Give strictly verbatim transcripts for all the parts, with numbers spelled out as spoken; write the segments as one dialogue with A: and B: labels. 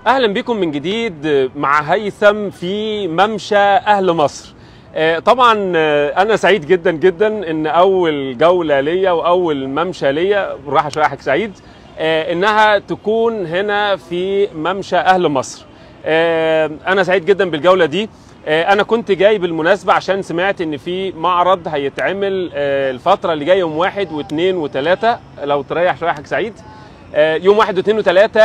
A: اهلا بكم من جديد مع هيثم في ممشى اهل مصر. طبعا انا سعيد جدا جدا ان اول جوله ليا واول ممشى ليا راح اشرحك سعيد انها تكون هنا في ممشى اهل مصر. انا سعيد جدا بالجوله دي. انا كنت جاي بالمناسبه عشان سمعت ان في معرض هيتعمل الفتره اللي جايه يوم واحد واثنين وثلاثة. لو تريح شرحك سعيد، يوم واحد واثنين وثلاثة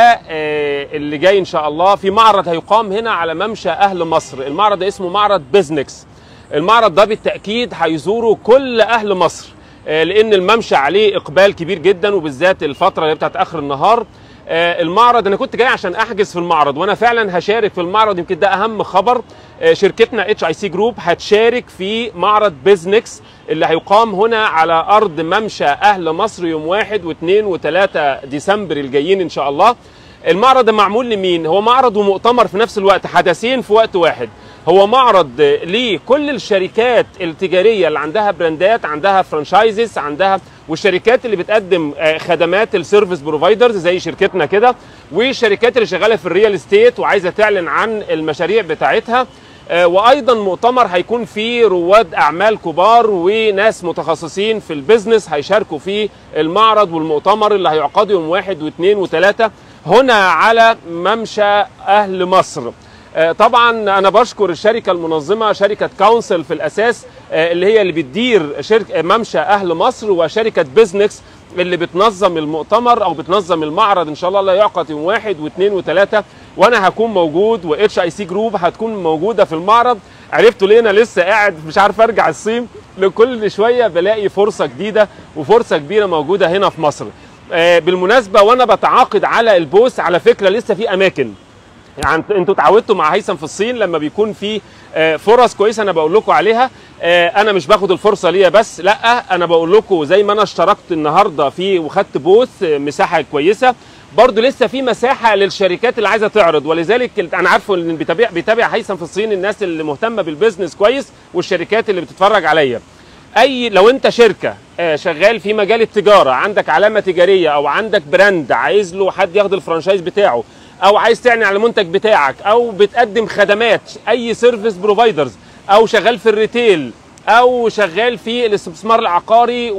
A: اللي جاي ان شاء الله في معرض هيقام هنا على ممشى اهل مصر. المعرض ده اسمه معرض بيزنكس. المعرض ده بالتاكيد هيزوره كل اهل مصر لان الممشى عليه اقبال كبير جدا، وبالذات الفتره اللي بتاعت اخر النهار. المعرض انا كنت جاي عشان احجز في المعرض، وانا فعلا هشارك في المعرض. يمكن ده اهم خبر. شركتنا اتش اي سي جروب هتشارك في معرض بيزنكس اللي هيقام هنا على ارض ممشى اهل مصر يوم واحد واثنين وثلاثة ديسمبر الجايين ان شاء الله. المعرض ده معمول لمين؟ هو معرض ومؤتمر في نفس الوقت، حدثين في وقت واحد. هو معرض لكل الشركات التجاريه اللي عندها براندات، عندها فرانشايزز، عندها والشركات اللي بتقدم خدمات السيرفيس بروفايدرز زي شركتنا كده، والشركات اللي شغاله في الريال استيت وعايزه تعلن عن المشاريع بتاعتها. وايضا مؤتمر هيكون فيه رواد اعمال كبار وناس متخصصين في البيزنس هيشاركوا في المعرض والمؤتمر اللي هيعقد يوم واحد واثنين وثلاثة هنا على ممشى اهل مصر. طبعا انا بشكر الشركه المنظمه، شركه كونسل في الاساس اللي هي اللي بتدير شركه ممشى اهل مصر، وشركه بيزنكس اللي بتنظم المؤتمر او بتنظم المعرض ان شاء الله اللي يعقد يوم واحد واثنين وثلاثة. وانا هكون موجود، واتش اي سي جروب هتكون موجوده في المعرض. عرفتوا ليه انا لسه قاعد مش عارف ارجع الصين؟ لكل شويه بلاقي فرصه جديده وفرصه كبيره موجوده هنا في مصر. بالمناسبه وانا بتعاقد على البوث، على فكره لسه في اماكن، يعني انتوا اتعودتوا مع هيثم في الصين لما بيكون في فرص كويسه انا بقول لكم عليها. انا مش باخد الفرصه ليا بس، لا انا بقول لكم زي ما انا اشتركت النهارده في وخدت بوث مساحه كويسه، برضو لسه في مساحه للشركات اللي عايزه تعرض. ولذلك انا عارفه ان بيتابع بيتابع هيثم في الصين الناس اللي مهتمه بالبيزنس كويس والشركات اللي بتتفرج عليا. اي لو انت شركه شغال في مجال التجاره، عندك علامه تجاريه او عندك براند عايز له حد ياخد الفرانشايز بتاعه، او عايز تعلن على المنتج بتاعك، او بتقدم خدمات اي سيرفيس بروفايدرز، او شغال في الريتيل، او شغال في الاستثمار العقاري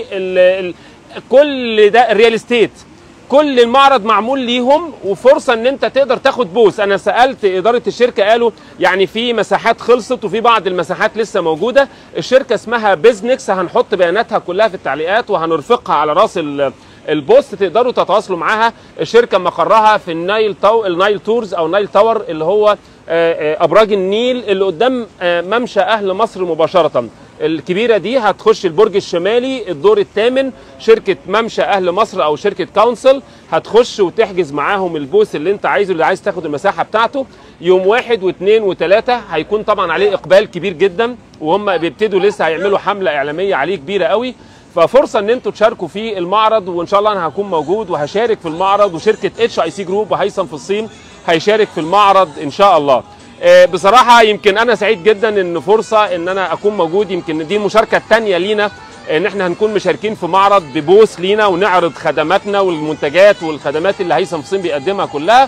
A: وال كل ده الريال استيت، كل المعرض معمول ليهم وفرصه ان انت تقدر تاخد بوث. انا سالت اداره الشركه قالوا يعني في مساحات خلصت وفي بعض المساحات لسه موجوده. الشركه اسمها بيزنكس، هنحط بياناتها كلها في التعليقات وهنرفقها على راس البوست، تقدروا تتواصلوا معاها. الشركه مقرها في النايل تو... النايل تورز او نايل تاور اللي هو ابراج النيل اللي قدام ممشى اهل مصر مباشره. الكبيره دي هتخش البرج الشمالي الدور الثامن. شركه ممشى اهل مصر او شركه كونسل هتخش وتحجز معاهم البوث اللي انت عايزه، اللي عايز تاخد المساحه بتاعته يوم واحد واثنين وثلاثة. هيكون طبعا عليه اقبال كبير جدا، وهم بيبتدوا لسه هيعملوا حمله اعلاميه عليه كبيره قوي. ففرصه ان انتوا تشاركوا في المعرض، وان شاء الله انا هكون موجود وهشارك في المعرض، وشركه اتش اي سي جروب وهيثم في الصين هيشارك في المعرض ان شاء الله. بصراحه يمكن انا سعيد جدا ان فرصه ان انا اكون موجود. يمكن دي المشاركه الثانيه لينا ان احنا هنكون مشاركين في معرض ببوث لينا ونعرض خدماتنا والمنتجات والخدمات اللي هيثم في الصين بيقدمها كلها.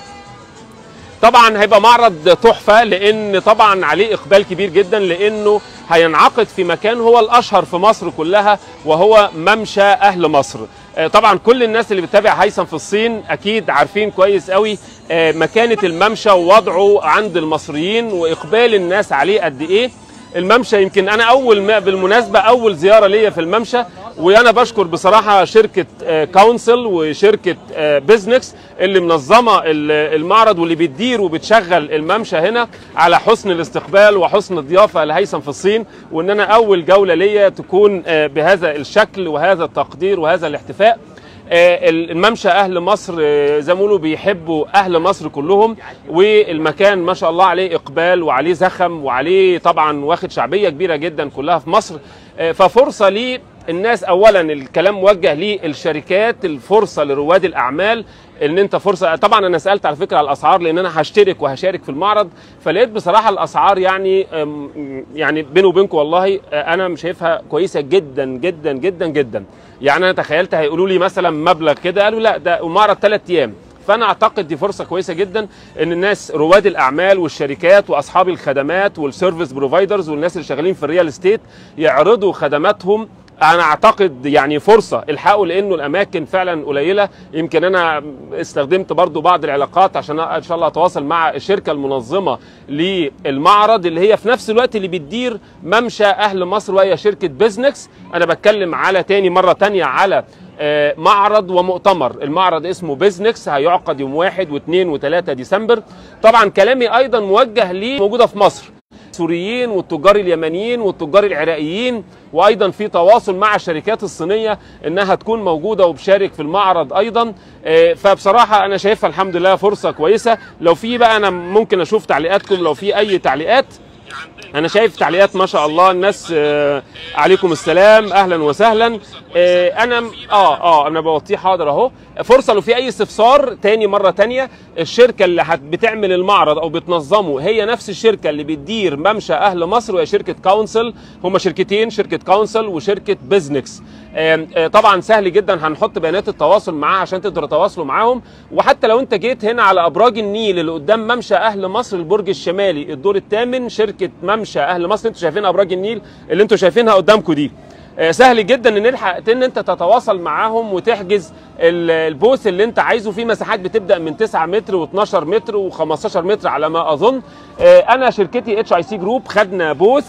A: طبعا هيبقى معرض تحفه لان طبعا عليه اقبال كبير جدا، لانه هينعقد في مكان هو الاشهر في مصر كلها وهو ممشى اهل مصر. طبعا كل الناس اللي بتتابع هيثم في الصين اكيد عارفين كويس قوي مكانه الممشى ووضعه عند المصريين واقبال الناس عليه قد ايه. الممشى يمكن انا اول بالمناسبه اول زياره ليا في الممشى، وانا بشكر بصراحه شركه كونسل وشركه بيزنكس اللي منظمه المعرض واللي بتدير وبتشغل الممشى هنا على حسن الاستقبال وحسن الضيافه لهيثم في الصين. وان انا اول جوله ليا تكون بهذا الشكل وهذا التقدير وهذا الاحتفاء. الممشى اهل مصر زي ما بيقولوا بيحبوا اهل مصر كلهم، والمكان ما شاء الله عليه اقبال وعليه زخم وعليه طبعا واخد شعبيه كبيره جدا كلها في مصر. ففرصه لي الناس، اولا الكلام موجه للشركات، الفرصه لرواد الاعمال ان انت فرصه. طبعا انا سالت على فكره على الاسعار لان انا هشترك وهشارك في المعرض، فلقيت بصراحه الاسعار يعني يعني بيني وبينكم والله انا شايفها كويسه جدا جدا جدا جدا. يعني انا تخيلت هيقولوا لي مثلا مبلغ كده، قالوا لا ده معرض ثلاث ايام، فانا اعتقد دي فرصه كويسه جدا ان الناس رواد الاعمال والشركات واصحاب الخدمات والسيرفيس بروفايدرز والناس اللي شغالين في الريال استيت يعرضوا خدماتهم. انا اعتقد يعني فرصه الحقوا، لانه الاماكن فعلا قليله. يمكن انا استخدمت برضو بعض العلاقات عشان ان شاء الله اتواصل مع الشركه المنظمه للمعرض اللي هي في نفس الوقت اللي بتدير ممشى اهل مصر، وهي شركه بيزنكس. انا بتكلم على تاني مره تانيه على معرض ومؤتمر. المعرض اسمه بيزنكس، هيعقد يوم واحد واثنين وثلاثة ديسمبر. طبعا كلامي ايضا موجه لي موجوده في مصر السوريين والتجار اليمنيين والتجار العراقيين، وايضا في تواصل مع الشركات الصينيه انها تكون موجوده وبشارك في المعرض ايضا. فبصراحه انا شايفها الحمد لله فرصه كويسه. لو في بقى انا ممكن اشوف تعليقاتكم، لو في اي تعليقات. انا شايف تعليقات ما شاء الله الناس. آه عليكم السلام، اهلا وسهلا. آه انا اه اه انا بوطيه حاضر اهو. فرصه لو في اي استفسار تاني مره تانيه. الشركه اللي بتعمل المعرض او بتنظمه هي نفس الشركه اللي بتدير ممشى اهل مصر، وهي شركه كونسل. هما شركتين، شركه كونسل وشركه بيزنكس. آه آه طبعا سهل جدا، هنحط بيانات التواصل معاها عشان تقدروا تتواصلوا معاهم. وحتى لو انت جيت هنا على ابراج النيل اللي قدام ممشى اهل مصر، البرج الشمالي الدور الثامن، شركه ممشى اهل مصر. انتوا شايفين ابراج النيل اللي انتوا شايفينها قدامكم دي. سهل جدا ان نلحق ان انت تتواصل معاهم وتحجز البوث اللي انت عايزه. في مساحات بتبدا من تسعة متر واتناشر متر وخمستاشر متر على ما اظن. انا شركتي اتش اي سي جروب خدنا بوث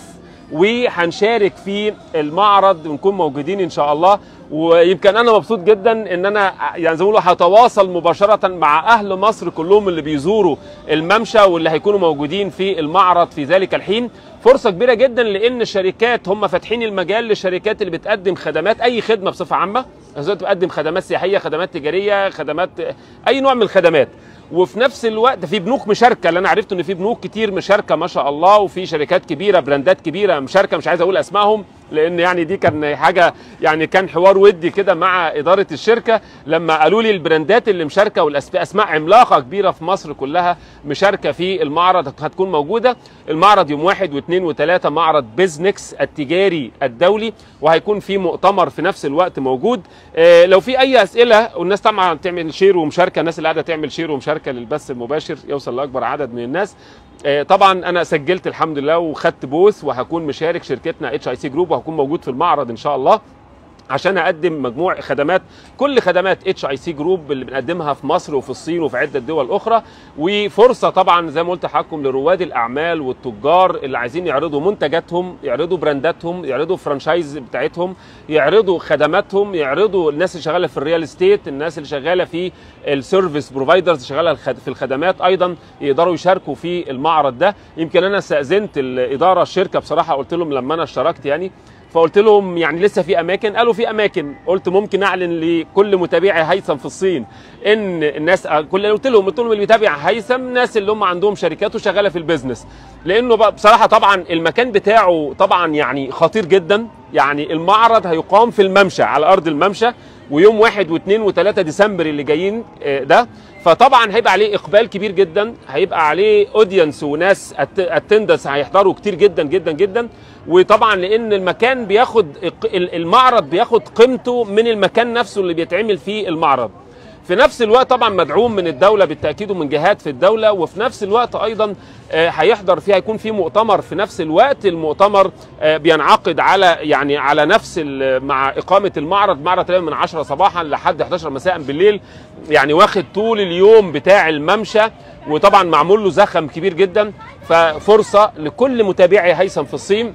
A: وهنشارك في المعرض ونكون موجودين ان شاء الله. ويمكن انا مبسوط جدا ان انا يعني زي ما بيقولوا هتواصل مباشره مع اهل مصر كلهم اللي بيزوروا الممشى واللي هيكونوا موجودين في المعرض في ذلك الحين. فرصه كبيره جدا، لان الشركات هم فاتحين المجال للشركات اللي بتقدم خدمات، اي خدمه بصفه عامه، بتقدم خدمات سياحيه، خدمات تجاريه، خدمات اي نوع من الخدمات. وفي نفس الوقت في بنوك مشاركه، اللي انا عرفت ان في بنوك كتير مشاركه ما شاء الله، وفي شركات كبيره براندات كبيره مشاركه، مش عايز اقول اسمائهم لان يعني دي كان حاجه يعني كان حوار ودي كده مع اداره الشركه لما قالوا لي البراندات اللي مشاركه والاسماء عملاقه كبيره في مصر كلها مشاركه في المعرض هتكون موجوده. المعرض يوم واحد واثنين وثلاثة، معرض بيزنكس التجاري الدولي، وهيكون في مؤتمر في نفس الوقت موجود. آه لو في اي اسئله، والناس طبعا تعمل شير ومشاركه، الناس اللي قاعده تعمل شير ومشاركه للبث المباشر يوصل لاكبر عدد من الناس. آه طبعا انا سجلت الحمد لله وخدت بوث، وهكون مشارك شركتنا اتش اي سي جروب، وهكون موجود في المعرض ان شاء الله عشان اقدم مجموع خدمات، كل خدمات اتش اي سي جروب اللي بنقدمها في مصر وفي الصين وفي عده دول اخرى. وفرصه طبعا زي ما قلت لحضراتكم لرواد الاعمال والتجار اللي عايزين يعرضوا منتجاتهم، يعرضوا برانداتهم، يعرضوا فرانشايز بتاعتهم، يعرضوا خدماتهم، يعرضوا الناس اللي شغاله في الريال استيت، الناس اللي شغاله في السيرفيس بروفايدرز شغاله في الخدمات، ايضا يقدروا يشاركوا في المعرض ده. يمكن انا استاذنت الاداره الشركه بصراحه، قلت لهم لما انا اشتركت يعني، فقلت لهم يعني لسه في اماكن، قالوا في اماكن. قلت ممكن اعلن لكل متابعي هيثم في الصين ان الناس كل قلت لهم قلت لهم اللي بيتابع هيثم الناس اللي هم عندهم شركات وشغاله في البيزنس، لانه بصراحه طبعا المكان بتاعه طبعا يعني خطير جدا. يعني المعرض هيقام في الممشى على ارض الممشى، ويوم واحد واثنين وثلاثة ديسمبر اللي جايين ده، فطبعا هيبقى عليه اقبال كبير جدا، هيبقى عليه اودينس وناس اتندنس هيحضروا كتير جدا جدا جدا. وطبعا لان المكان بياخد المعرض بياخد قيمته من المكان نفسه اللي بيتعمل فيه المعرض. في نفس الوقت طبعا مدعوم من الدوله بالتاكيد ومن جهات في الدوله، وفي نفس الوقت ايضا هيحضر فيه، هيكون في مؤتمر في نفس الوقت. المؤتمر بينعقد على يعني على نفس مع اقامه المعرض. معرض من عشرة صباحا لحد احداشر مساء بالليل، يعني واخد طول اليوم بتاع الممشى، وطبعا معمول له زخم كبير جدا. ففرصه لكل متابعي هيثم في الصين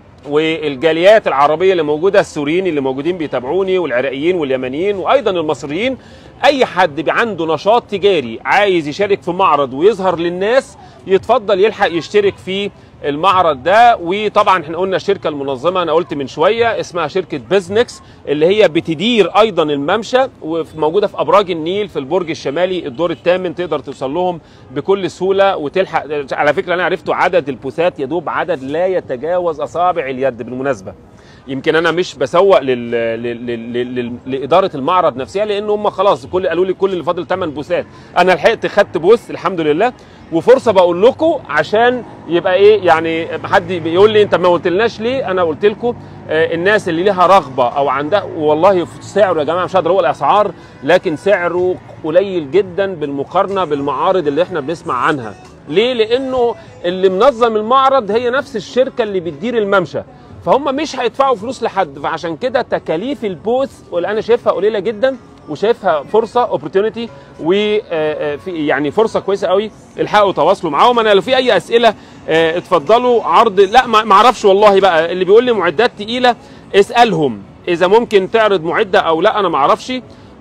A: والجاليات العربيه اللي موجوده، السوريين اللي موجودين بيتابعوني والعراقيين واليمنيين وايضا المصريين، اي حد عنده نشاط تجاري عايز يشارك في معرض ويظهر للناس يتفضل يلحق يشترك في المعرض ده. وطبعا احنا قلنا الشركه المنظمه، انا قلت من شويه اسمها شركه بيزنكس، اللي هي بتدير ايضا الممشى، وموجوده في ابراج النيل في البرج الشمالي الدور الثامن، تقدر توصل لهم بكل سهوله وتلحق. على فكره انا عرفته عدد البوثات يدوب عدد لا يتجاوز اصابع اليد بالمناسبه. يمكن انا مش بسوق لل... لل... لل... لل... لاداره المعرض نفسها، لان هم خلاص كل قالوا لي كل اللي فاضل ثمانية بوثات، انا لحقت خدت بوث الحمد لله. وفرصه بقول لكم عشان يبقى ايه يعني حد بيقول لي انت ما قلتلناش ليه، انا قلت لكم الناس اللي ليها رغبه او عندها، والله سعره يا جماعه مش هقدر اقول الاسعار، لكن سعره قليل جدا بالمقارنه بالمعارض اللي احنا بنسمع عنها. ليه؟ لانه اللي منظم المعرض هي نفس الشركه اللي بتدير الممشى، فهم مش هيدفعوا فلوس لحد، فعشان كده تكاليف البوث واللي انا شايفها قليله جدا، وشايفها فرصه اوبورتيونيتي، وفي يعني فرصه كويسه قوي. الحقوا تواصلوا معاهم. انا لو في اي اسئله اتفضلوا. عرض لا ما اعرفش والله، بقى اللي بيقول لي معدات تقيله اسالهم اذا ممكن تعرض معده او لا، انا ما اعرفش.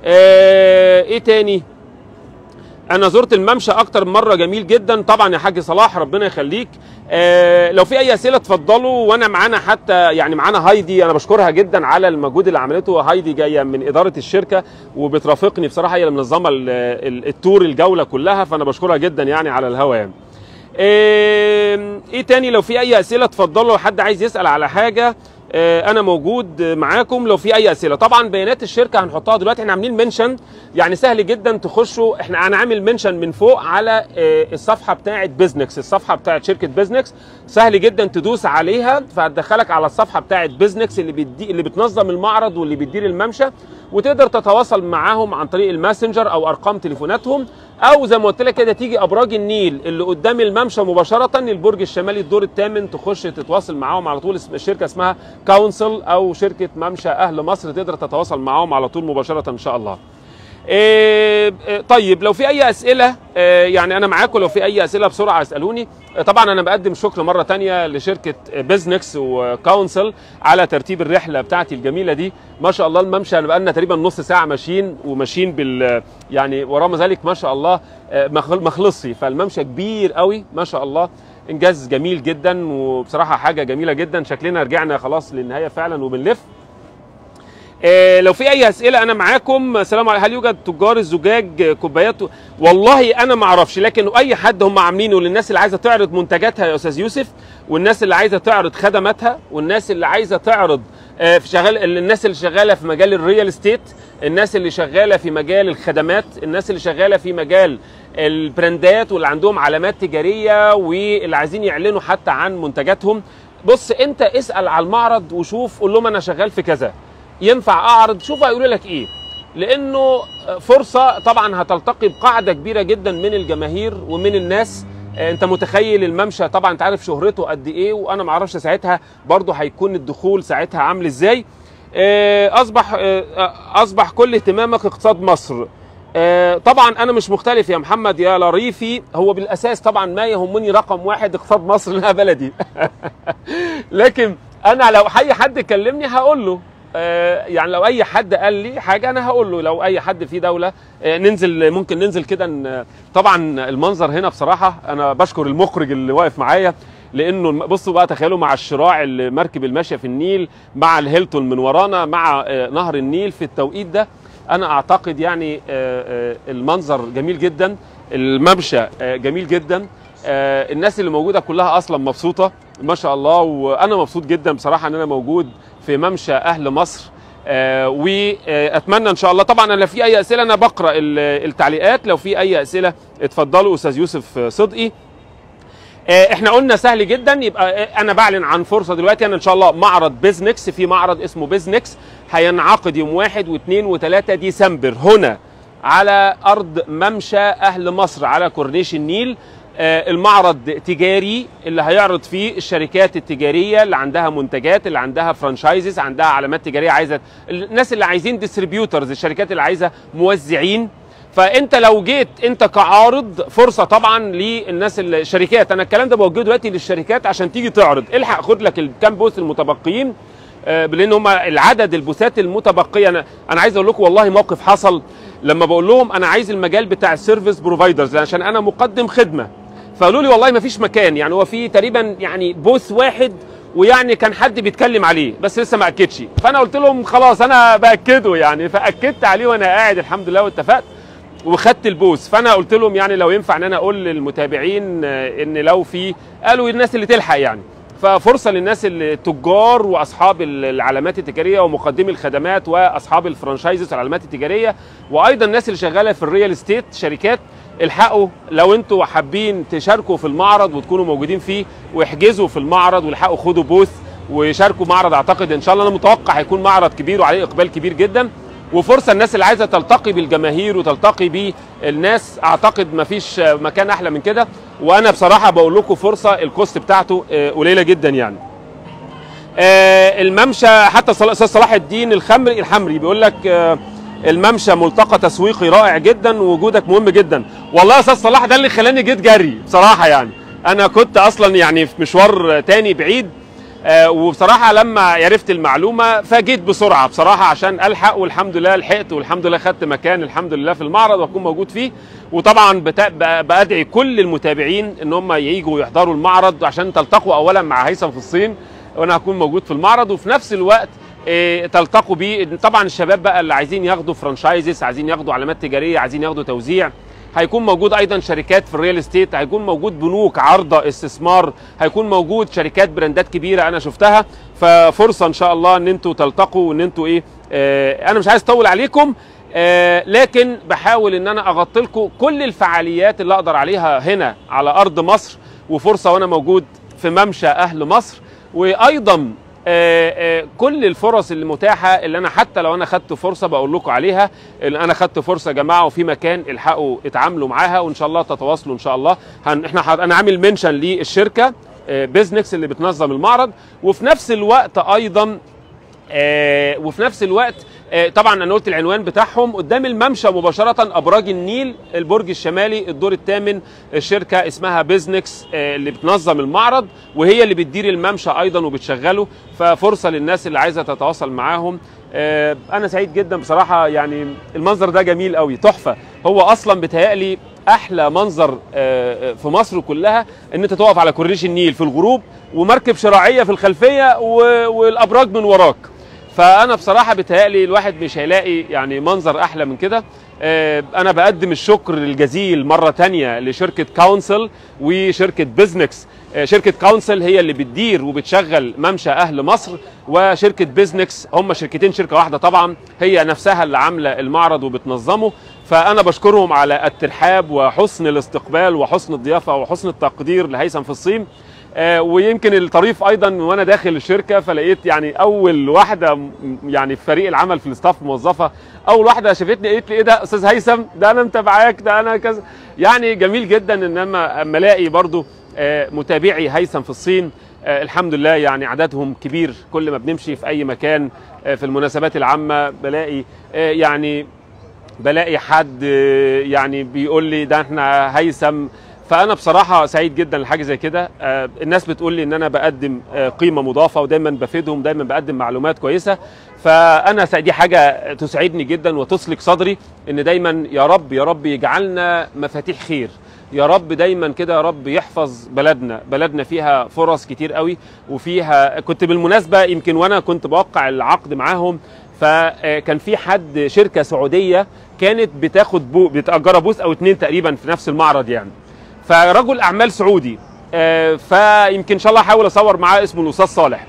A: ايه تاني؟ انا زرت الممشى اكتر من مره، جميل جدا طبعا يا حاج صلاح، ربنا يخليك. آه لو في اي اسئله اتفضلوا. وانا معانا حتى يعني معانا هايدي، انا بشكرها جدا على المجهود اللي عملته. هايدي جايه من اداره الشركه وبترافقني بصراحه، هي اللي منظمه التور الجوله كلها، فانا بشكرها جدا يعني على الهوا يعني. آه ايه تاني؟ لو في اي اسئله اتفضلوا. لو حد عايز يسال على حاجه انا موجود معاكم لو في اي اسئله. طبعا بيانات الشركه هنحطها دلوقتي، احنا عاملين منشن يعني سهل جدا تخشوا. احنا انا عامل منشن من فوق على الصفحه بتاعه بيزنكس، الصفحه بتاعه شركه بيزنكس، سهل جدا تدوس عليها فهتدخلك على الصفحه بتاعه بيزنكس اللي بتدي اللي بتنظم المعرض واللي بتدير الممشى، وتقدر تتواصل معاهم عن طريق الماسنجر او ارقام تليفوناتهم، او زي ما قلت لك كده تيجي ابراج النيل اللي قدام الممشى مباشره، البرج الشمالي الدور الثامن، تخش تتواصل معاهم على طول. الشركه اسمها كونسل او شركه ممشى اهل مصر، تقدر تتواصل معاهم على طول مباشره ان شاء الله. إيه طيب لو في اي اسئله إيه يعني انا معاكم، لو في اي اسئله بسرعه اسالوني. طبعا انا بقدم شكر مره ثانيه لشركه بيزنكس وكونسل على ترتيب الرحله بتاعتي الجميله دي. ما شاء الله الممشى انا بقالنا تقريبا نص ساعه ماشيين وماشيين بال يعني ورغم ذلك ما شاء الله ما خلصش، فالممشى كبير قوي ما شاء الله، انجاز جميل جدا وبصراحه حاجه جميله جدا. شكلنا رجعنا خلاص للنهايه فعلا وبنلف. إيه لو في اي اسئله انا معاكم. السلام عليكم. هل يوجد تجار الزجاج كوبايات؟ والله انا ما اعرفش، لكن اي حد هم عاملينه للناس اللي عايزه تعرض منتجاتها يا استاذ يوسف، والناس اللي عايزه تعرض خدماتها، والناس اللي عايزه تعرض آه في شغال الناس اللي شغاله في مجال الريال استيت، الناس اللي شغاله في مجال الخدمات، الناس اللي شغاله في مجال البراندات واللي عندهم علامات تجاريه واللي عايزين يعلنوا حتى عن منتجاتهم. بص انت اسال على المعرض وشوف، قول لهم انا شغال في كذا، ينفع اعرض؟ شوف هيقولوا لك ايه، لانه فرصه طبعا هتلتقي بقاعده كبيره جدا من الجماهير ومن الناس. انت متخيل الممشى طبعا انت عارف شهرته قد ايه، وانا ما اعرفش ساعتها برضه هيكون الدخول ساعتها عامل ازاي. اصبح اصبح كل اهتمامك اقتصاد مصر. طبعا انا مش مختلف يا محمد يا لريفي، هو بالاساس طبعا ما يهمني رقم واحد اقتصاد مصر لانها بلدي لكن انا لو اي حد كلمني هقول له، يعني لو اي حد قال لي حاجه انا هقول له، لو اي حد في دوله ننزل ممكن ننزل كده. طبعا المنظر هنا بصراحه انا بشكر المخرج اللي واقف معايا، لانه بصوا بقى تخيلوا مع الشراع المركب الماشيه في النيل مع الهيلتون من ورانا مع نهر النيل في التوقيت ده، انا اعتقد يعني المنظر جميل جدا، الممشى جميل جدا، الناس اللي موجوده كلها اصلا مبسوطه ما شاء الله، وانا مبسوط جدا بصراحه ان انا موجود في ممشى اهل مصر. آه واتمنى ان شاء الله. طبعا انا لو في اي اسئله انا بقرا التعليقات، لو في اي اسئله اتفضلوا. استاذ يوسف صدقي آه احنا قلنا سهل جدا، يبقى آه انا بعلن عن فرصه دلوقتي. انا ان شاء الله معرض بيزنكس، في معرض اسمه بيزنكس هينعقد يوم واحد واثنين وثلاثة ديسمبر هنا على ارض ممشى اهل مصر على كورنيش النيل. المعرض تجاري اللي هيعرض فيه الشركات التجاريه اللي عندها منتجات، اللي عندها فرانشايزز، عندها علامات تجاريه، عايزه الناس اللي عايزين ديستريبيوترز، الشركات اللي عايزه موزعين. فانت لو جيت انت كعارض فرصه طبعا للناس الشركات، انا الكلام ده بوجهه دلوقتي للشركات عشان تيجي تعرض، الحق خد لك الكام بوث المتبقيين، لان هم العدد البوثات المتبقيه. انا انا عايز اقول لكم والله موقف حصل لما بقول لهم انا عايز المجال بتاع السيرفيس بروفايدرز عشان انا مقدم خدمه، فقالوا لي والله ما فيش مكان، يعني هو في تقريبا يعني بوث واحد، ويعني كان حد بيتكلم عليه بس لسه ما اكدش. فانا قلت لهم خلاص انا باكده يعني، فاكدت عليه وانا قاعد الحمد لله واتفقت وخدت البوث. فانا قلت لهم يعني لو ينفع ان انا اقول للمتابعين ان لو في، قالوا الناس اللي تلحق يعني، ففرصه للناس التجار واصحاب العلامات التجاريه ومقدمي الخدمات واصحاب الفرانشايزز والعلامات التجاريه، وايضا الناس اللي شغاله في الريال استيت شركات. الحقوا لو انتوا حابين تشاركوا في المعرض وتكونوا موجودين فيه، واحجزوا في المعرض والحقوا خدوا بوث ويشاركوا معرض. اعتقد ان شاء الله انا متوقع هيكون معرض كبير وعليه اقبال كبير جدا، وفرصه الناس اللي عايزه تلتقي بالجماهير وتلتقي بالناس. اعتقد ما فيش مكان احلى من كده، وانا بصراحه بقول لكم فرصه الكوست بتاعته قليله جدا يعني. الممشى حتى استاذ صلاح الدين الخمري الحمري بيقول لك الممشى ملتقى تسويقي رائع جدا ووجودك مهم جدا. والله يا استاذ صلاح ده اللي خلاني جيت جري بصراحه يعني. انا كنت اصلا يعني في مشوار تاني بعيد، آه وبصراحه لما عرفت المعلومه فجيت بسرعه بصراحه عشان الحق، والحمد لله لحقت، والحمد لله خدت مكان الحمد لله في المعرض واكون موجود فيه. وطبعا بادعي كل المتابعين ان هم ييجوا يحضروا المعرض عشان تلتقوا اولا مع هيثم في الصين، وانا هكون موجود في المعرض، وفي نفس الوقت إيه تلتقوا بيه. طبعا الشباب بقى اللي عايزين ياخدوا فرانشايزز، عايزين ياخدوا علامات تجاريه، عايزين ياخدوا توزيع، هيكون موجود ايضا شركات في الريال استيت، هيكون موجود بنوك عارضه استثمار، هيكون موجود شركات براندات كبيره انا شفتها. ففرصه ان شاء الله ان انتوا تلتقوا وان انتوا ايه آه انا مش عايز اطول عليكم، آه لكن بحاول ان انا اغطي لكم كل الفعاليات اللي اقدر عليها هنا على ارض مصر، وفرصه وانا موجود في ممشى اهل مصر. وايضا آه آه كل الفرص اللي متاحه اللي انا حتى لو انا خدت فرصه بقول لكم عليها، اللي انا خدت فرصه يا جماعه وفي مكان الحقوا اتعاملوا معاها، وان شاء الله تتواصلوا ان شاء الله. هن احنا انا عامل منشن للشركه آه بيزنكس اللي بتنظم المعرض، وفي نفس الوقت ايضا آه وفي نفس الوقت آه طبعا انا قلت العنوان بتاعهم قدام الممشى مباشره، ابراج النيل، البرج الشمالي، الدور الثامن. الشركه اسمها بيزنكس آه اللي بتنظم المعرض، وهي اللي بتدير الممشى ايضا وبتشغله. ففرصه للناس اللي عايزه تتواصل معاهم. آه انا سعيد جدا بصراحه يعني، المنظر ده جميل قوي تحفه. هو اصلا بيتهيألي احلى منظر آه في مصر كلها ان انت تقف على كورنيش النيل في الغروب ومركب شراعيه في الخلفيه والابراج من وراك. فانا بصراحه بيتهيألي الواحد مش هيلاقي يعني منظر احلى من كده. انا بقدم الشكر الجزيل مره ثانيه لشركه كونسل وشركه بيزنكس. شركه كونسل هي اللي بتدير وبتشغل ممشى اهل مصر، وشركه بيزنكس هم شركتين شركه واحده طبعا، هي نفسها اللي عامله المعرض وبتنظمه. فانا بشكرهم على الترحاب وحسن الاستقبال وحسن الضيافه وحسن التقدير لهيثم في الصين. آه ويمكن الطريف ايضا وانا داخل الشركه فلقيت يعني اول واحده يعني في فريق العمل في الاستاف موظفه، اول واحده شافتني قالت لي ايه ده استاذ هيثم، ده انا متابعاك، ده انا كذا. يعني جميل جدا ان اما اما الاقي برضو آه متابعي هيثم في الصين. آه الحمد لله يعني عددهم كبير، كل ما بنمشي في اي مكان آه في المناسبات العامه بلاقي آه يعني بلاقي حد آه يعني بيقول لي ده احنا هيثم. فانا بصراحه سعيد جدا لحاجه زي كده. آه الناس بتقول لي ان انا بقدم آه قيمه مضافه، ودايما بفيدهم، دايما بقدم معلومات كويسه. فانا دي حاجه تسعدني جدا وتسلك صدري، ان دايما يا رب يا رب يجعلنا مفاتيح خير، يا رب دايما كده يا رب يحفظ بلدنا. بلدنا فيها فرص كتير قوي، وفيها كنت بالمناسبه يمكن وانا كنت بوقع العقد معاهم، فكان في حد شركه سعوديه كانت بتاخد بو بتأجر بوث او اتنين تقريبا في نفس المعرض يعني، فرجل اعمال سعودي. آه فيمكن ان شاء الله احاول اصور معاه، اسمه الاستاذ صالح.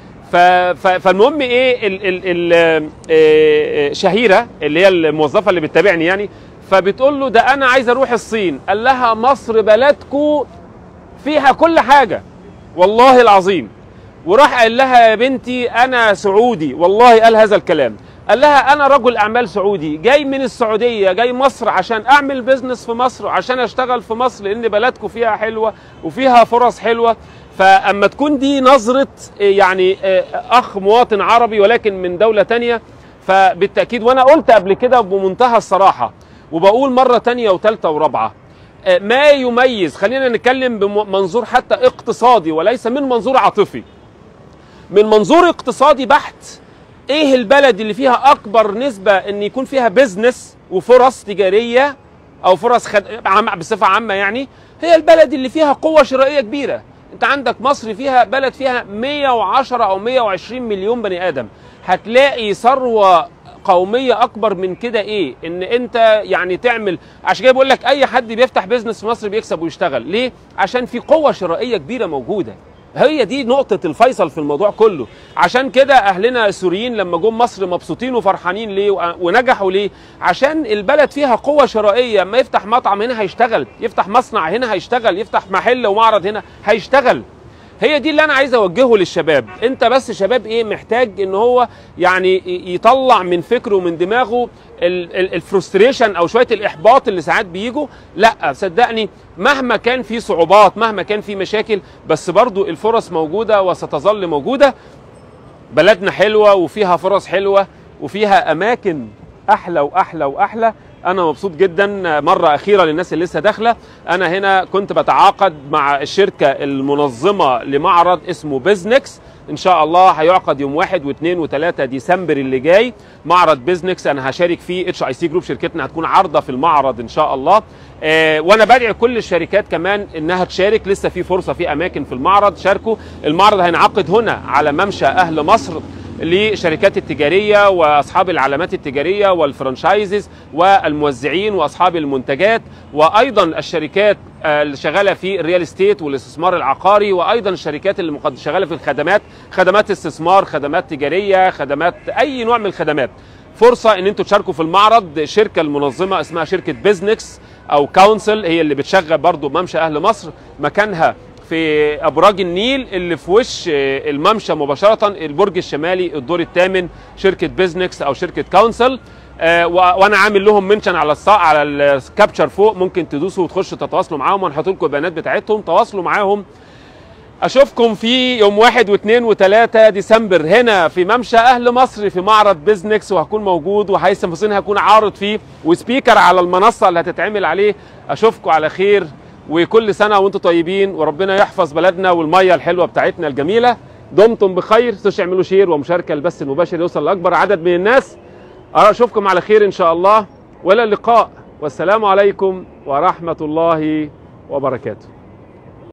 A: فالمهم ايه ال ال ال آه شهيره اللي هي الموظفه اللي بتتابعني يعني، فبتقول له ده انا عايز اروح الصين. قال لها مصر بلدكو فيها كل حاجه والله العظيم. وراح قال لها يا بنتي انا سعودي، والله قال هذا الكلام. قال لها انا رجل اعمال سعودي جاي من السعوديه، جاي مصر عشان اعمل بيزنس في مصر وعشان اشتغل في مصر، لان بلدكم فيها حلوه وفيها فرص حلوه. فاما تكون دي نظره يعني اخ مواطن عربي ولكن من دوله ثانيه، فبالتاكيد وانا قلت قبل كده بمنتهى الصراحه وبقول مره ثانيه وثالثه ورابعه، ما يميز، خلينا نتكلم بمنظور حتى اقتصادي وليس من منظور عاطفي، من منظور اقتصادي بحت، ايه البلد اللي فيها اكبر نسبه ان يكون فيها بيزنس وفرص تجاريه او فرص خد... بصفه عامه يعني؟ هي البلد اللي فيها قوه شرائيه كبيره. انت عندك مصر فيها بلد فيها مية وعشرة او مية وعشرين مليون بني ادم، هتلاقي ثروه قوميه اكبر من كده ايه؟ ان انت يعني تعمل. عشان كده بقول لك اي حد بيفتح بيزنس في مصر بيكسب ويشتغل. ليه؟ عشان في قوه شرائيه كبيره موجوده. هي دي نقطة الفيصل في الموضوع كله. عشان كده أهلنا السوريين لما جم مصر مبسوطين وفرحانين ليه ونجحوا ليه؟ عشان البلد فيها قوة شرائية. ما يفتح مطعم هنا هيشتغل، يفتح مصنع هنا هيشتغل، يفتح محل ومعرض هنا هيشتغل. هي دي اللي انا عايز اوجهه للشباب. انت بس شباب ايه محتاج ان هو يعني يطلع من فكره ومن دماغه الفرستريشن او شويه الاحباط اللي ساعات بيجوا. لا صدقني، مهما كان في صعوبات، مهما كان في مشاكل، بس برضو الفرص موجوده وستظل موجوده. بلدنا حلوه وفيها فرص حلوه وفيها اماكن احلى واحلى واحلى. انا مبسوط جدا. مره اخيره للناس اللي لسه داخله، انا هنا كنت بتعاقد مع الشركه المنظمه لمعرض اسمه بيزنكس، ان شاء الله هيعقد يوم واحد واثنين وثلاثة ديسمبر اللي جاي. معرض بيزنكس انا هشارك فيه، اتش اي سي جروب شركتنا هتكون عارضه في المعرض ان شاء الله. آه وانا بدعي كل الشركات كمان انها تشارك، لسه في فرصه في اماكن في المعرض، شاركوا. المعرض هينعقد هنا على ممشى اهل مصر للشركات التجاريه واصحاب العلامات التجاريه والفرانشايزز والموزعين واصحاب المنتجات، وايضا الشركات اللي شغاله في الريال استيت والاستثمار العقاري، وايضا الشركات اللي شغاله في الخدمات، خدمات استثمار، خدمات تجاريه، خدمات اي نوع من الخدمات. فرصه ان انتوا تشاركوا في المعرض. الشركه المنظمه اسمها شركه بيزنكس او كونسل، هي اللي بتشغل برضو ممشى اهل مصر، مكانها في ابراج النيل اللي في وش الممشى مباشره، البرج الشمالي الدور الثامن، شركه بيزنكس او شركه كونسل. آه وانا عامل لهم منشن على الصا على الكابتشر فوق، ممكن تدوسوا وتخشوا تتواصلوا معاهم، وهنحط لكم البيانات بتاعتهم، تواصلوا معاهم. اشوفكم في يوم واحد واثنين وثلاثة ديسمبر هنا في ممشى اهل مصر في معرض بيزنكس، وهكون موجود، وهيثم حسين هيكون عارض فيه وسبيكر على المنصه اللي هتتعمل عليه. اشوفكم على خير، وكل سنه وانتم طيبين، وربنا يحفظ بلدنا والميه الحلوه بتاعتنا الجميله. دمتم بخير. تنسوش تعملوا شير ومشاركه البث المباشر يوصل لاكبر عدد من الناس. اشوفكم على خير ان شاء الله، والى اللقاء، والسلام عليكم ورحمه الله وبركاته.